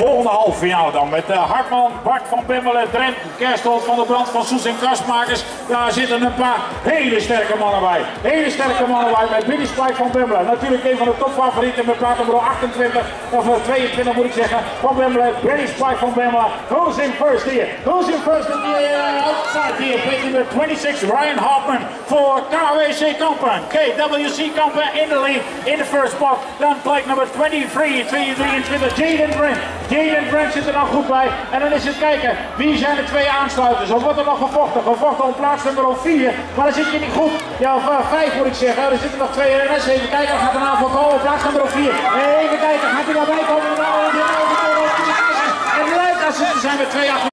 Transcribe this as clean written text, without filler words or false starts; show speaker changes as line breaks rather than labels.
volgende halve finale dan met Hartman, Bart van Bemmelen, Drent, Kerstholt, Van der Brand, Van Soes en Kastmakers. Daar zitten een paar hele sterke mannen bij. Hele sterke mannen bij met Billy Spike van Bemmelen. Natuurlijk een van de topfavorieten met plaat nummer 28, of 22 moet ik zeggen, van Bemmelen. Billy Spike van Bemmelen. Who's in first here? Who's in first in the outside here? Plate number 26, Ryan Hartman for KWC Kampen. KWC Kampen in the lead in the first spot. Dan plate nummer 23, Jaden Brent. Jaden Brent zit er dan goed bij. En dan is het kijken, wie zijn de twee aansluiters? Of wordt er nog gevochten? Gevochten om plaats nummer 4. Maar dan zit je niet goed. Ja, of 5 moet ik zeggen. Er zitten nog 2 RNS. Even kijken, gaat er nou voor komen. Plaats nummer 4. Even kijken, gaat hij daarbij komen? En het lijkt als ze zijn met 2 achter.